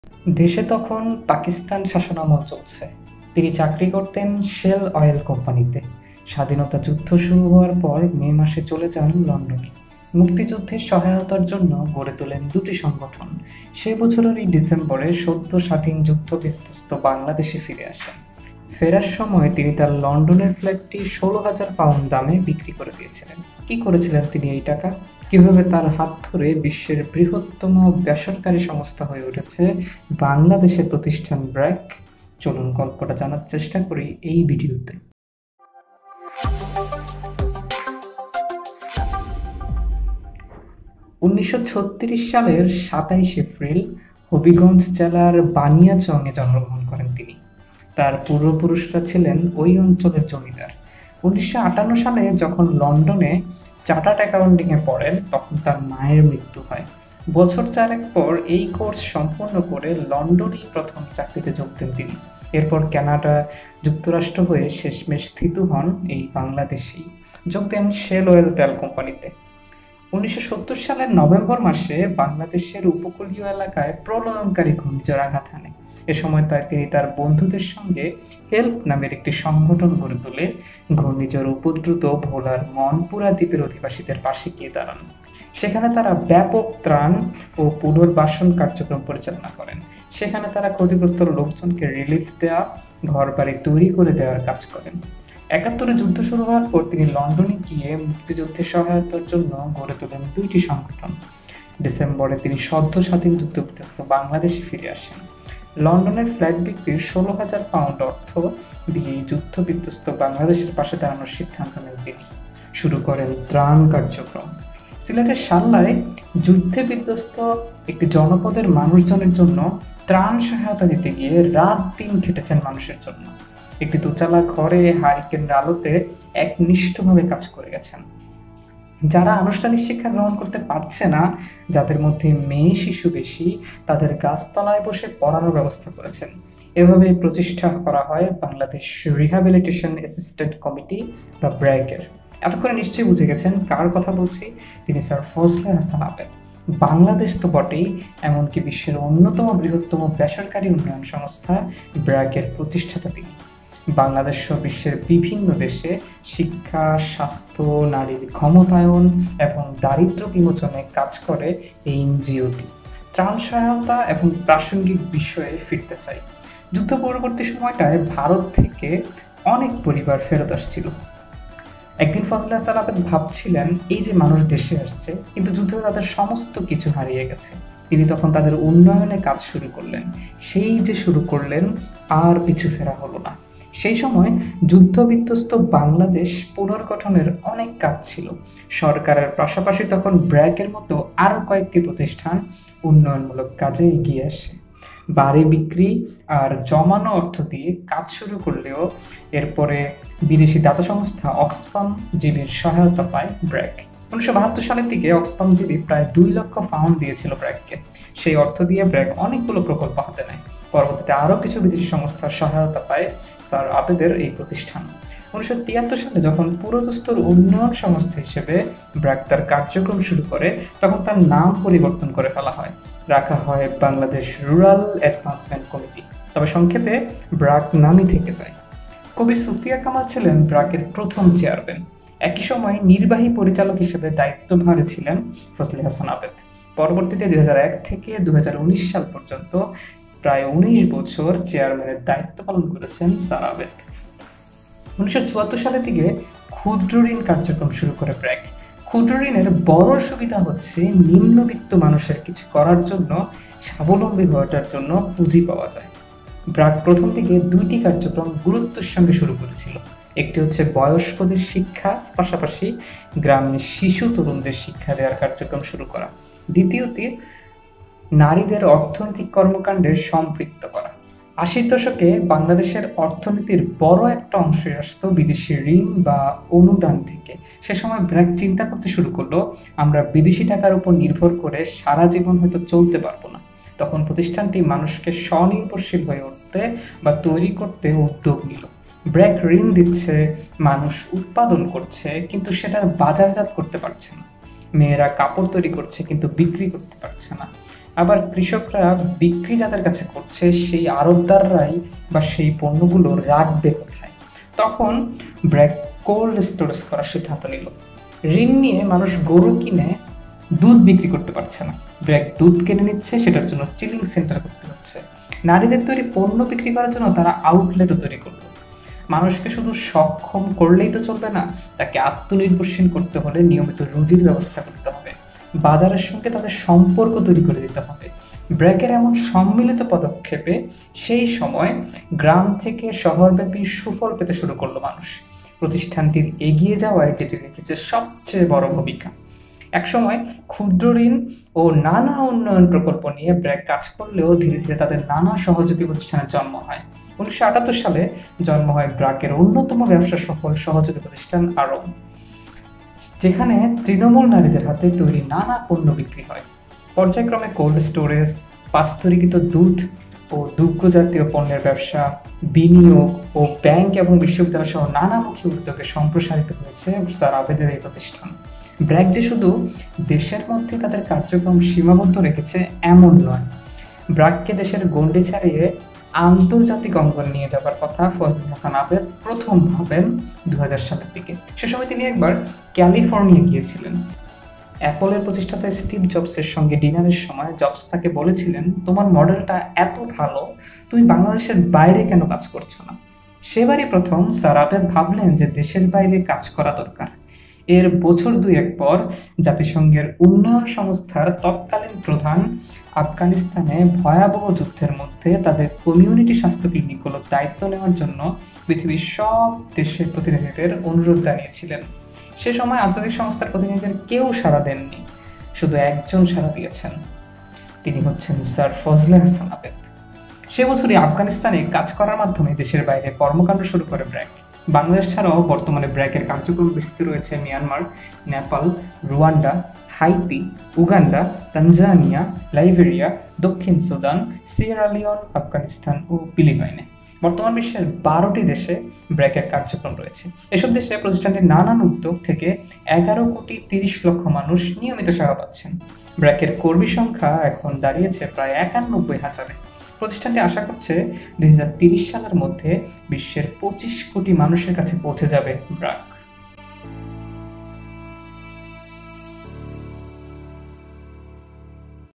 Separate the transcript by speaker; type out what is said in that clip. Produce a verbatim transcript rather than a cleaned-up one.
Speaker 1: দেশে তখন পাকিস্তান শাসনামল চলছে। তিনি চাকরি করতেন শেল অয়েল কোম্পানিতে। স্বাধীনতা যুদ্ধ শুরু হওয়ার পর মে মাসে চলে যান লন্ডনে। মুক্তিযুদ্ধের সহায়তার জন্য গড়ে তোলেন দুটি সংগঠন। সে বছরেরই ডিসেম্বরে সদ্য স্বাধীন যুদ্ধ বিধ্বস্ত বাংলাদেশে ফিরে আসেন। ফেরার সময় তিনি তার লন্ডনের ফ্ল্যাটটি ষোলো হাজার পাউন্ড দামে বিক্রি করে দিয়েছিলেন। কি করেছিলেন তিনি এই টাকা? কিভাবে তার হাত ধরে বিশ্বের বৃহত্তম বেসরকারি সংস্থা হয়ে উঠেছে বাংলাদেশের প্রতিষ্ঠান ব্র্যাক? চলুন গল্পটা জানার চেষ্টা করি এই ভিডিওতে। উনিশশো ছত্রিশ সালের সাতাইশ এপ্রিল হবিগঞ্জ জেলার বানিয়াচংয়ে জন্মগ্রহণ করেন তিনি। তার পূর্বপুরুষরা ছিলেন ওই অঞ্চলের জমিদার। উনিশশো আটান্ন সালে যখন লন্ডনে চার্টার্ড অ্যাকাউন্টিংয়ে পড়েন, তখন তার মায়ের মৃত্যু হয়। বছর চারেক পর এই কোর্স সম্পন্ন করে লন্ডনেই প্রথম চাকরিতে যোগ দেন তিনি। এরপর কানাডা, যুক্তরাষ্ট্র হয়ে শেষমেশ স্থিত হন এই বাংলাদেশেই। যোগ দেন শেল অয়েল তেল কোম্পানিতে। উনিশশো সত্তর সালের নভেম্বর মাসে বাংলাদেশের উপকূলীয় এলাকায় প্রলয়ঙ্কারী ঘূর্ণিঝড় আঘাত হানে। এ সময় তাই তিনি তার বন্ধুদের সঙ্গে হেল্প নামের একটি সংগঠন গড়ে তোলে ঘূর্ণিঝড় উপদ্রুত ভোলার মনপুরা দ্বীপের অধিবাসীদের পাশে গিয়ে দাঁড়ান। সেখানে তারা ব্যাপক ত্রাণ ও পুনর্বাসন কার্যক্রম পরিচালনা করেন। সেখানে তারা ক্ষতিগ্রস্ত লোকজনকে রিলিফ দেওয়া, ঘর বাড়ি তৈরি করে দেওয়ার কাজ করেন। একাত্তরে যুদ্ধ শুরু হওয়ার পর তিনি লন্ডনে গিয়ে মুক্তিযুদ্ধে সহায়তার জন্য গড়ে তোলেন দুইটি সংগঠন। ডিসেম্বরে তিনি সদ্য স্বাধীন যুদ্ধ বিধ্বস্ত বাংলাদেশে ফিরে আসেন। লন্ডনের ফ্ল্যাট বিক্রির ষোলো হাজার পাউন্ড অর্থ দিয়ে যুদ্ধ বিধ্বস্ত বাংলাদেশের পাশে দাঁড়ানোর সিদ্ধান্ত নেন তিনি। শুরু করেন ত্রাণ কার্যক্রম। সিলেটের সাল্লায় যুদ্ধে বিধ্বস্ত একটি জনপদের মানুষজনের জন্য ত্রাণ সহায়তা দিতে গিয়ে রাত দিন খেটেছেন মানুষের জন্য। একটি দোতলা ঘরে হারিকেনের আলোতে একনিষ্ঠভাবে কাজ করে গেছেন। যারা আনুষ্ঠানিক শিক্ষা গ্রহণ করতে পারছে না, যাদের মধ্যে মেয়ে শিশু বেশি, তাদের গাছতলায় বসে পড়ানোর ব্যবস্থা করেছেন। এভাবে প্রতিষ্ঠা করা হয় বাংলাদেশ রিহ্যাবিলিটেশন অ্যাসিস্ট্যান্ট কমিটি বা ব্র্যাকের। এতক্ষণে নিশ্চয়ই বুঝে গেছেন কার কথা বলছি। তিনি স্যার ফজলে হাসান আবেদ। বাংলাদেশ তো বটেই, এমনকি বিশ্বের অন্যতম বৃহত্তম বেসরকারি উন্নয়ন সংস্থা ব্র্যাকের প্রতিষ্ঠাতা তিনি। বাংলাদেশ সহ বিশ্বের বিভিন্ন দেশে শিক্ষা, স্বাস্থ্য, নারীর ক্ষমতায়ন এবং দারিদ্র্য বিমোচনে কাজ করে এই এনজিওটি। ত্রাণ সহায়তা এবং প্রাসঙ্গিক বিষয়ে ফিরতে চাই। যুদ্ধ পরবর্তী সময়টায় ভারত থেকে অনেক পরিবার ফেরত আসছিল। একদিন ফজলে হাসান আবেদ ভাবছিলেন, এই যে মানুষ দেশে আসছে, কিন্তু যুদ্ধে তাদের সমস্ত কিছু হারিয়ে গেছে। তিনি তখন তাদের উন্নয়নে কাজ শুরু করলেন। সেই যে শুরু করলেন, আর পিছু ফেরা হলো না। সেই সময় যুদ্ধ বিধ্বস্ত বাংলাদেশ পুনর্গঠনের অনেক কাজ ছিল। সরকারের পাশাপাশি তখন ব্র্যাকের মতো আরো কয়েকটি প্রতিষ্ঠান উন্নয়নমূলক কাজে এগিয়ে আসে। বাড়ি বিক্রি আর জমানো অর্থ দিয়ে কাজ শুরু করলেও এরপরে বিদেশি দাতা সংস্থা অক্সফাম জিবির সহায়তা পায় ব্র্যাক। উনিশশো বাহাত্তর সালের দিকে অক্সফাম জিবি প্রায় দুই লক্ষ পাউন্ড দিয়েছিল ব্র্যাককে। সেই অর্থ দিয়ে ব্র্যাক অনেকগুলো প্রকল্প হাতে নেয়। পরবর্তীতে আরো কিছু বিদেশি সংস্থার সহায়তা পায় স্যার আবেদের এই প্রতিষ্ঠান। উনিশশো তিয়াত্তর সালে যখন পুরোদস্তুর উন্নয়ন সংস্থা হিসেবে ব্র্যাক তার কার্যক্রম শুরু করে, তখন তার নাম পরিবর্তন করে ফেলা হয়, রাখা হয় বাংলাদেশ রুরাল অ্যাডভান্সমেন্ট কমিটি। তবে সংক্ষেপে ব্র্যাক নামই থেকে যায়। কবি সুফিয়া কামাল ছিলেন ব্র্যাকের প্রথম চেয়ারম্যান। একই সময় নির্বাহী পরিচালক হিসেবে দায়িত্বভারে ছিলেন ফজলে হাসান আবেদ। পরবর্তীতে দুই হাজার এক থেকে দুই হাজার উনিশ সাল পর্যন্ত প্রায় উনিশ বছর চেয়ারম্যানের দায়িত্ব পালন করেছেন স্যার আবেদ। উনিশশো চুয়াত্তর সালের দিকে ক্ষুদ্র ঋণ কার্যক্রম শুরু করে ব্র্যাক। ক্ষুদ্র ঋণের বড় সুবিধা হচ্ছে নিম্নবিত্ত মানুষের কিছু করার জন্য, স্বাবলম্বী হওয়ার জন্য পুঁজি পাওয়া যায়। ব্র্যাক প্রথম দিকে দুইটি কার্যক্রম গুরুত্বের সঙ্গে শুরু করেছিল। একটি হচ্ছে বয়স্কদের শিক্ষা, পাশাপাশি গ্রামের শিশু তরুণদের শিক্ষা দেওয়ার কার্যক্রম শুরু করা। দ্বিতীয়টি নারীদের অর্থনৈতিক কর্মকাণ্ডে সম্পৃক্ত করা। আশির দশকে বাংলাদেশের অর্থনীতির বড় একটা অংশ আসতো বিদেশি ঋণ বা অনুদান থেকে। সে সময় ব্র্যাক চিন্তা করতে শুরু করলো, আমরা বিদেশি টাকার উপর নির্ভর করে সারা জীবন হয়তো চলতে পারবো না। তখন প্রতিষ্ঠানটি মানুষকে স্বনির্ভরশীল হয়ে উঠতে বা তৈরি করতে উদ্যোগ নিল। ব্র্যাক ঋণ দিচ্ছে, মানুষ উৎপাদন করছে, কিন্তু সেটা বাজারজাত করতে পারছে না। মেয়েরা কাপড় তৈরি করছে, কিন্তু বিক্রি করতে পারছে না। আবার কৃষকরা বিক্রি যাদের কাছে করছে সেই আড়তদাররাই বা সেই পণ্যগুলো রাখবে কোথায়? তখন ব্র্যাক কোল্ড স্টোরেজ করার সিদ্ধান্ত নিল। ঋণ নিয়ে মানুষ গরু কিনে দুধ বিক্রি করতে পারছে না, ব্র্যাক দুধ কিনে নিচ্ছে, সেটার জন্য চিলিং সেন্টার করতে হচ্ছে। নারীদের তৈরি পণ্য বিক্রি করার জন্য তারা আউটলেটও তৈরি করলো। মানুষকে শুধু সক্ষম করলেই তো চলবে না, তাকে আত্মনির্ভরশীল করতে হলে নিয়মিত রুজির ব্যবস্থা করতে হবে, বাজারের সঙ্গে তাদের সম্পর্ক তৈরি করে দিতে হবে। ব্র্যাকের এমন সম্মিলিত পদক্ষেপে সেই সময় গ্রাম থেকে শহরব্যাপী সুফল পেতে শুরু করলো মানুষ। প্রতিষ্ঠানটির এগিয়ে যাওয়ায় যেটি রেখেছে সবচেয়ে বড় ভূমিকা। একসময় ক্ষুদ্র ঋণ ও নানা উন্নয়ন প্রকল্প নিয়ে ব্র্যাক কাজ করলেও ধীরে ধীরে তাদের নানা সহযোগী প্রতিষ্ঠানের জন্ম হয়। উনিশশো আটাত্তর সালে জন্ম হয় ব্র্যাকের অন্যতম ব্যবসা সফল সহযোগী প্রতিষ্ঠান আরব, যেখানে তৃণমূল নারীদের হাতে তৈরি নানা পণ্য বিক্রি হয়। পর্যায়ক্রমে কোল্ড স্টোরেজ, পাস্তরীকৃত দুধ ও দুগ্ধ জাতীয় পণ্যের ব্যবসা, বিনিয়োগ ও ব্যাংক এবং বিশ্ববিদ্যালয় সহ নানামুখী উদ্যোগে সম্প্রসারিত হয়েছে স্টার আবেদের এই প্রতিষ্ঠান। ব্র্যাক যে শুধু দেশের মধ্যে তাদের কার্যক্রম সীমাবদ্ধ রেখেছে এমন নয়, ব্র্যাককে দেশের গণ্ডি ছাড়িয়ে আন্তর্জাতিক অঙ্গনে নিয়ে যাবার কথা ফজলে হাসান আবেদ প্রথম ভাবেন দু হাজার সালের দিকে। সে সময় তিনি একবার ক্যালিফোর্নিয়া গিয়েছিলেন। অ্যাপলের প্রতিষ্ঠাতা স্টিভ জবসের সঙ্গে ডিনারের সময় জবস তাকে বলেছিলেন, তোমার মডেলটা এত ভালো, তুমি বাংলাদেশের বাইরে কেন কাজ করছো না? সেবারই প্রথম স্যার আবেদ ভাবলেন যে দেশের বাইরে কাজ করা দরকার। এর বছর দুয়েক পর জাতিসংঘের উন্নয়ন সংস্থার তৎকালীন প্রধান আফগানিস্তানে ভয়াবহ যুদ্ধের মধ্যে তাদের কমিউনিটি স্বাস্থ্য ক্লিনিকগুলোর দায়িত্ব নেওয়ার জন্য পৃথিবীর সব দেশের প্রতিনিধিদের অনুরোধ জানিয়েছিলেন। সে সময় আন্তর্জাতিক সংস্থার প্রতিনিধিদের কেউ সাড়া দেননি, শুধু একজন সাড়া দিয়েছেন, তিনি হচ্ছেন স্যার ফজলে হাসান আবেদ। সে বছরই আফগানিস্তানে কাজ করার মাধ্যমে দেশের বাইরে কর্মকাণ্ড শুরু করে ব্র্যাক। বাংলাদেশ ছাড়াও বর্তমানে ব্র্যাকের কার্যক্রম বিস্তৃত রয়েছে Myanmar, Nepal, Rwanda, Haiti, Uganda, Tanzania, Liberia, দক্ষিণ সুদান, সিয়েরা লিওন, আফগানিস্তান ও ফিলিপাইনে। বর্তমান বিশ্বের বারোটি দেশে ব্র্যাকের কার্যক্রম রয়েছে। এসব দেশে প্রতিষ্ঠানটির নানান উদ্যোগ থেকে এগারো কোটি তিরিশ লক্ষ মানুষ নিয়মিত সেবা পাচ্ছেন। ব্র্যাকের কর্মী সংখ্যা এখন দাঁড়িয়েছে প্রায় একানব্বই হাজারে। প্রতিষ্ঠানটি আশা করছে দুই হাজার তিরিশ সালের মধ্যে বিশ্বের পঁচিশ কোটি মানুষের কাছে পৌঁছে যাবে ব্র্যাক।